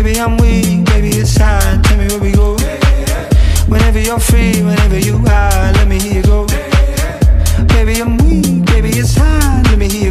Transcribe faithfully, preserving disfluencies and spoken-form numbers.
Baby, I'm weak, baby, it's time. Tell me where we go. Whenever you're free, whenever you are, let me hear you go. Baby, I'm weak, baby, it's time. Let me hear you